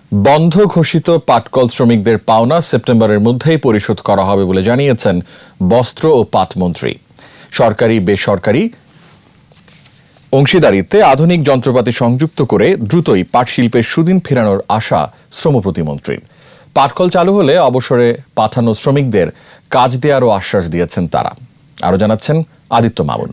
বন্ধ ঘোষিত পাটকল শ্রমিকদের পাওনা সেপ্টেম্বরের মধ্যেই পরিশোধ করা হবে বলে জানিয়েছেন বস্ত্র ও পাট মন্ত্রী। সরকারি বেসরকারি অংশীদারিত্বে আধুনিক যন্ত্রপাতি সংযুক্ত করে দ্রুতই পাট শিল্পের সুদিন ফেরানোর আশা শ্রম প্রতিমন্ত্রীর। পাটকল চালু হলে অবসরে পাঠানো শ্রমিকদের কাজ দেওয়ারও আশ্বাস দিয়েছেন তারা। আরও জানাচ্ছেন আদিত্য মামুন।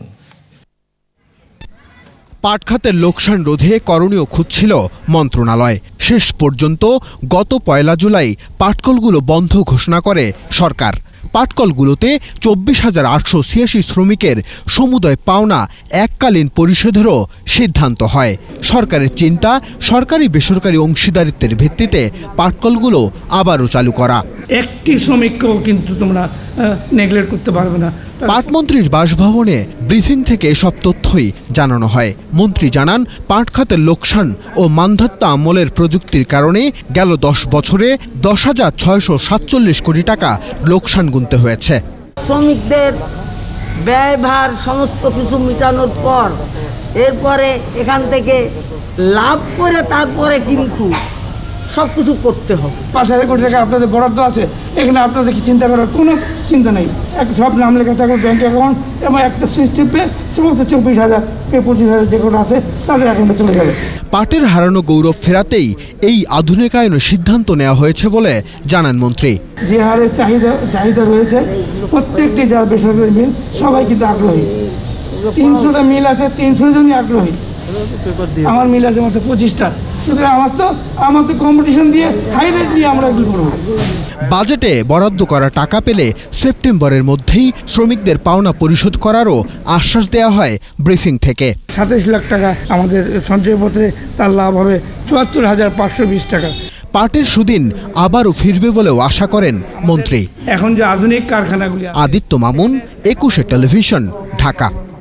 পাট খাতের লোকসান রোধে করণীয় খুঁজছিল মন্ত্রণালয়। শেষ পর্যন্ত গত 1 জুলাই পাটকলগুলো বন্ধ ঘোষণা করে সরকার। পাটকলগুলোতে 24,886 শ্রমিকের সমুদয় পাওনা এককালীন পরিশোধেরও সিদ্ধান্ত হয়। সরকারের চিন্তা, সরকারি বেসরকারি অংশীদারিত্বের ভিত্তিতে পাটকলগুলো আবারও চালু করা। একটি শ্রমিককেও কিন্তু তোমরা নেগলেক্ট করতে পারবে না। পাটমন্ত্রীর বাসভবনে ব্রিফিং থেকে সব তথ্যই জানানো হয়। মন্ত্রী জানান, পাট খাতের লোকসান ও মান্ধাত্তা আমলের প্রযুক্তির কারণে গেল 10 বছরে 10,647 কোটি টাকা লোকসান গুনতে হয়েছে। শ্রমিকদের ব্যয়ভার সমস্ত কিছু মেটানোর পর এরপরে এখান থেকে লাভ করে তারপরে কিন্তু সব কিছু করতে হবে। 5,000 কোটি টাকা আপনাদের বরাদ্দ আছে, এখানে আপনাদের কি চিন্তা করার কোনো চিন্তা নেই। সব নাম লেখা থাকবে ব্যাংক অ্যাকাউন্ট এবং একটা সিস্টেমে সমস্ত 24,000 25,000 যে কোনো আছে তাদের অ্যাকাউন্টে চলে যাবে। পাটের হারানো গৌরব ফেরাতেই এই আধুনিকায়নের সিদ্ধান্ত নেওয়া হয়েছে বলে জানান মন্ত্রী। যে হারে চাহিদা রয়েছে প্রত্যেকটি যারা বেসরকারি মিল সবাই কিন্তু আগ্রহী। 300টা মিল আছে, 300 জনই আগ্রহী। আমার মিল আছে মাত্র 25টা। আমার তো কম্পিটিশন দিয়ে হাই রেট দিয়ে আমরা এগুলো করব। বাজেটে বরাদ্দ করা টাকা পেলে সেপ্টেম্বরের মধ্যেই শ্রমিকদের পাওনা পরিশোধ করারও আশ্বাস দেওয়া হয় ব্রিফিং থেকে। 27 লাখ টাকা আমাদের সঞ্চয়পত্রে, তার লাভ হবে 74,520 টাকা। পাটের সুদিন আবারও ফিরবে বলেও আশা করেন মন্ত্রী। এখন যে আধুনিক কারখানাগুলি। আদিত্য মামুন, 21 টেলিভিশন, ঢাকা।